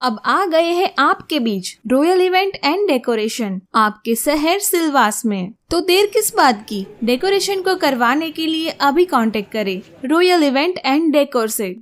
अब आ गए हैं आपके बीच रॉयल इवेंट एंड डेकोरेशन आपके शहर सिलवास में। तो देर किस बात की, डेकोरेशन को करवाने के लिए अभी कांटेक्ट करें रॉयल इवेंट एंड डेकोर से।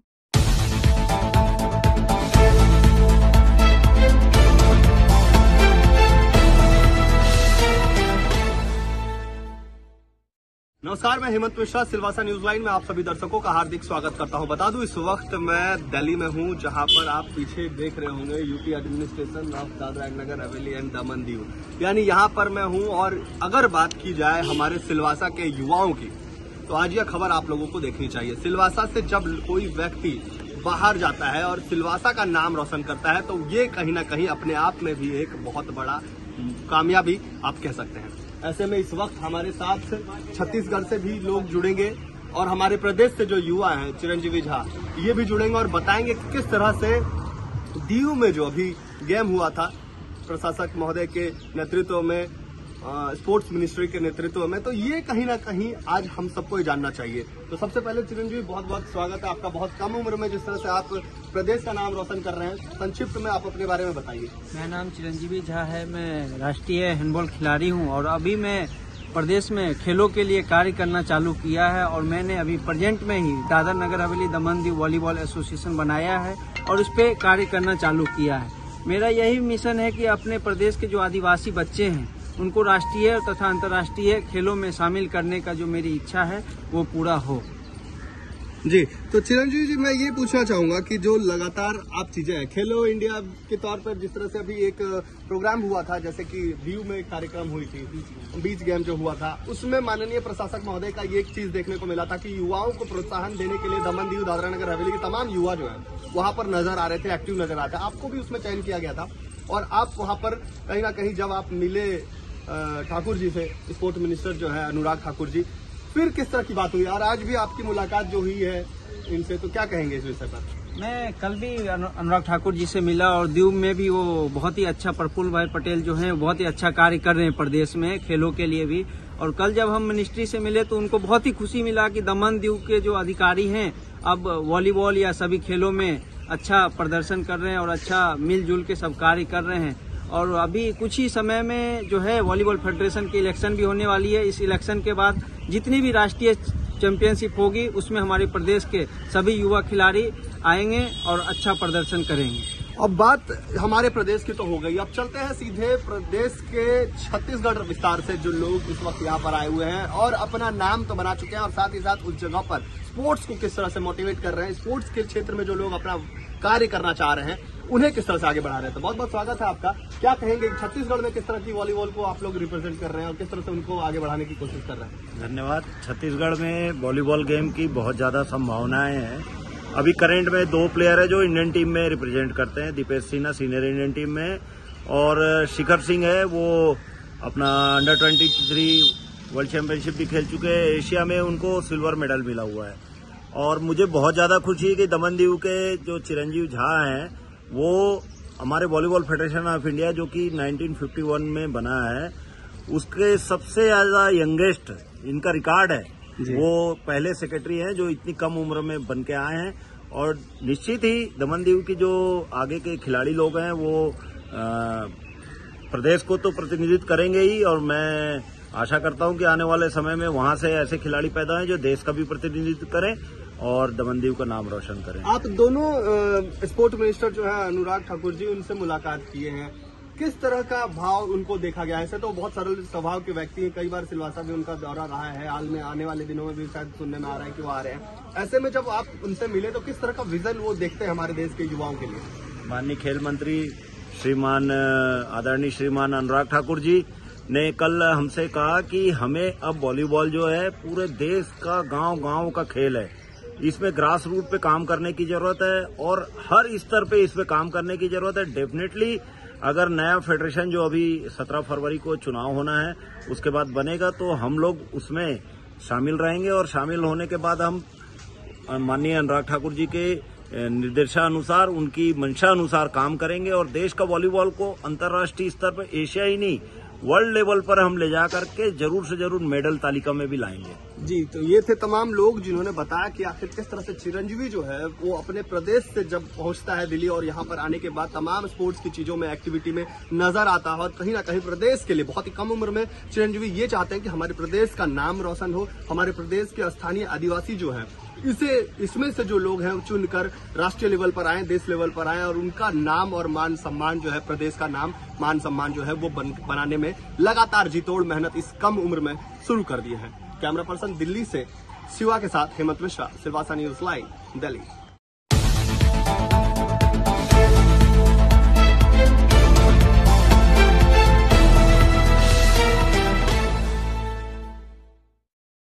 नमस्कार, मैं हेमंत मिश्रा, सिलवासा न्यूज लाइन में आप सभी दर्शकों का हार्दिक स्वागत करता हूं। बता दूं, इस वक्त मैं दिल्ली में हूं, जहां पर आप पीछे देख रहे होंगे UT administration of Dadra and Nagar Haveli and Daman Diu, यानी यहां पर मैं हूं। और अगर बात की जाए हमारे सिलवासा के युवाओं की, तो आज यह खबर आप लोगों को देखनी चाहिए। सिलवासा से जब कोई व्यक्ति बाहर जाता है और सिलवासा का नाम रोशन करता है, तो ये कहीं ना कहीं अपने आप में भी एक बहुत बड़ा कामयाबी आप कह सकते हैं। ऐसे में इस वक्त हमारे साथ छत्तीसगढ़ से भी लोग जुड़ेंगे और हमारे प्रदेश से जो युवा हैं चिरंजीवी झा, ये भी जुड़ेंगे और बताएंगे कि किस तरह से दीव में जो अभी गेम हुआ था प्रशासक महोदय के नेतृत्व में, स्पोर्ट्स मिनिस्ट्री के नेतृत्व में, तो ये कहीं ना कहीं आज हम सबको ये जानना चाहिए। तो सबसे पहले चिरंजीवी, बहुत बहुत स्वागत है आपका। बहुत कम उम्र में जिस तरह से आप प्रदेश का नाम रोशन कर रहे हैं, संक्षिप्त में आप अपने बारे में बताइए। मेरा नाम चिरंजीवी झा है, मैं राष्ट्रीय हैंडबॉल खिलाड़ी हूं और अभी मैं प्रदेश में खेलों के लिए कार्य करना चालू किया है। और मैंने अभी प्रेजेंट में ही दादर नगर हवेली दमन दीव वॉलीबॉल एसोसिएशन बनाया है और इस पे कार्य करना चालू किया है। मेरा यही मिशन है कि अपने प्रदेश के जो आदिवासी बच्चे हैं उनको राष्ट्रीय तथा अंतर्राष्ट्रीय खेलों में शामिल करने का जो मेरी इच्छा है वो पूरा हो। जी, तो चिरंजीवी जी, मैं ये पूछना चाहूंगा कि जो लगातार आप चीजें हैं, खेलो इंडिया के तौर पर जिस तरह से अभी एक प्रोग्राम हुआ था, जैसे कि दीव में एक कार्यक्रम हुई थी, बीच गेम जो हुआ था, उसमें माननीय प्रशासक महोदय का ये एक चीज देखने को मिला था कि युवाओं को प्रोत्साहन देने के लिए दमन दीव दादरा नगर हवेली के तमाम युवा जो है वहां पर नजर आ रहे थे, एक्टिव नजर आ रहे थे। आपको भी उसमें चयन किया गया था और आप वहां पर कहीं ना कहीं जब आप मिले ठाकुर जी से, स्पोर्ट मिनिस्टर जो है अनुराग ठाकुर जी, फिर किस तरह की बात हुई और आज भी आपकी मुलाकात जो हुई है इनसे, तो क्या कहेंगे इस विषय पर? मैं कल भी अनुराग ठाकुर जी से मिला और दीव में भी वो बहुत ही अच्छा, प्रफुल्ल भाई पटेल जो हैं बहुत ही अच्छा कार्य कर रहे हैं प्रदेश में खेलों के लिए भी। और कल जब हम मिनिस्ट्री से मिले तो उनको बहुत ही खुशी मिला कि दमन दीव के जो अधिकारी हैं अब वॉलीबॉल या सभी खेलों में अच्छा प्रदर्शन कर रहे हैं और अच्छा मिलजुल के सब कार्य कर रहे हैं। और अभी कुछ ही समय में जो है वॉलीबॉल फेडरेशन की इलेक्शन भी होने वाली है। इस इलेक्शन के बाद जितनी भी राष्ट्रीय चैंपियनशिप होगी उसमें हमारे प्रदेश के सभी युवा खिलाड़ी आएंगे और अच्छा प्रदर्शन करेंगे। अब बात हमारे प्रदेश की तो हो गई, अब चलते हैं सीधे प्रदेश के छत्तीसगढ़ विस्तार से जो लोग इस वक्त यहाँ पर आए हुए हैं और अपना नाम तो बना चुके हैं और साथ ही साथ उस जगह पर स्पोर्ट्स को किस तरह से मोटिवेट कर रहे हैं, स्पोर्ट्स के क्षेत्र में जो लोग अपना कार्य करना चाह रहे हैं उन्हें किस तरह से आगे बढ़ा रहे हैं। तो बहुत बहुत स्वागत है आपका। क्या कहेंगे छत्तीसगढ़ में किस तरह की वॉलीबॉल को आप लोग रिप्रेजेंट कर रहे हैं और किस तरह से उनको आगे बढ़ाने की कोशिश कर रहे हैं? धन्यवाद। छत्तीसगढ़ में वॉलीबॉल गेम की बहुत ज्यादा संभावनाएं हैं। अभी करंट में 2 प्लेयर है जो इंडियन टीम में रिप्रेजेंट करते हैं। Deepesh Sinha senior Indian team में और शिखर सिंह है, वो अपना अंडर 23 वर्ल्ड चैंपियनशिप भी खेल चुके हैं। एशिया में उनको सिल्वर मेडल मिला हुआ है। और मुझे बहुत ज्यादा खुशी है कि दमन दीव के जो चिरंजीवी झा हैं वो हमारे वॉलीबॉल फेडरेशन ऑफ इंडिया जो कि 1951 में बना है, उसके सबसे ज्यादा यंगेस्ट इनका रिकॉर्ड है, वो पहले सेक्रेटरी हैं जो इतनी कम उम्र में बन के आए हैं। और निश्चित ही दमन दीव की जो आगे के खिलाड़ी लोग हैं वो प्रदेश को तो प्रतिनिधित्व करेंगे ही, और मैं आशा करता हूं कि आने वाले समय में वहां से ऐसे खिलाड़ी पैदा हों जो देश का भी प्रतिनिधित्व करें और दमन दीव का नाम रोशन करें। आप दोनों स्पोर्ट मिनिस्टर जो है अनुराग ठाकुर जी, उनसे मुलाकात किए हैं, किस तरह का भाव उनको देखा गया? ऐसे तो बहुत सरल स्वभाव के व्यक्ति हैं, कई बार सिलवासा भी उनका दौरा रहा है, हाल में आने वाले दिनों में भी शायद सुनने में आ रहा है कि वो आ रहे हैं। ऐसे में जब आप उनसे मिले तो किस तरह का विजन वो देखते हैं हमारे देश के युवाओं के लिए? माननीय खेल मंत्री श्रीमान आदरणीय श्रीमान अनुराग ठाकुर जी ने कल हमसे कहा कि हमें अब वॉलीबॉल जो है पूरे देश का गांव-गांव का खेल है, इसमें ग्रास रूट पे काम करने की जरूरत है और हर स्तर पे इस पे काम करने की जरूरत है। डेफिनेटली अगर नया फेडरेशन जो अभी 17 फरवरी को चुनाव होना है उसके बाद बनेगा तो हम लोग उसमें शामिल रहेंगे और शामिल होने के बाद हम माननीय अनुराग ठाकुर जी के निर्देशानुसार, उनकी मंशा अनुसार काम करेंगे और देश का वॉलीबॉल को अंतर्राष्ट्रीय स्तर पर, एशिया ही नहीं वर्ल्ड लेवल पर हम ले जा करके जरूर से जरूर मेडल तालिका में भी लाएंगे। जी, तो ये थे तमाम लोग जिन्होंने बताया कि आखिर किस तरह से चिरंजीवी जो है वो अपने प्रदेश से जब पहुंचता है दिल्ली और यहाँ पर आने के बाद तमाम स्पोर्ट्स की चीजों में, एक्टिविटी में नजर आता है और कहीं ना कहीं प्रदेश के लिए बहुत ही कम उम्र में चिरंजीवी ये चाहते हैं कि हमारे प्रदेश का नाम रोशन हो, हमारे प्रदेश के स्थानीय आदिवासी जो है इसमें से जो लोग हैं चुनकर राष्ट्रीय लेवल पर आए, देश लेवल पर आए और उनका नाम और मान सम्मान जो है, प्रदेश का नाम मान सम्मान जो है वो बनाने में लगातार जीतोड़ मेहनत इस कम उम्र में शुरू कर दी है। कैमरा पर्सन दिल्ली से शिवा के साथ हेमंत मिश्रा, सिलवासा न्यूज लाइव, दिल्ली।